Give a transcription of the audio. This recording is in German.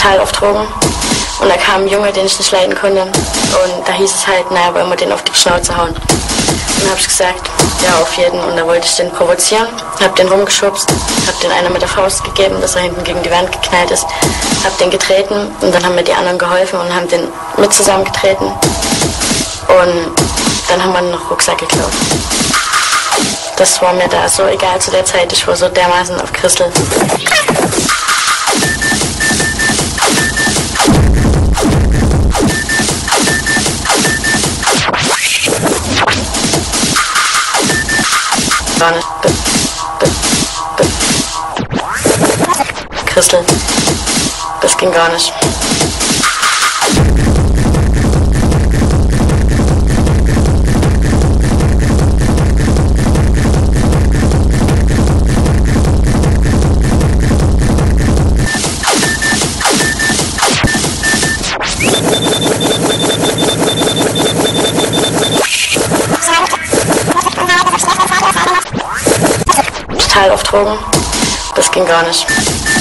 total auf Drogen. Und da kam ein Junge, den ich nicht leiden konnte. Und da hieß es halt, naja, wollen wir den auf die Schnauze hauen. Und dann habe ich gesagt, ja, auf jeden. Und da wollte ich den provozieren, habe den rumgeschubst, habe den einer mit der Faust gegeben, dass er hinten gegen die Wand geknallt ist, habe den getreten und dann haben mir die anderen geholfen und haben den mit zusammengetreten. Und dann haben wir noch Rucksack geklaut. Das war mir da so egal zu der Zeit, ich war so dermaßen auf Christel. Gar nicht. Christel. Das ging gar nicht. Total auf Drogen. Das ging gar nicht.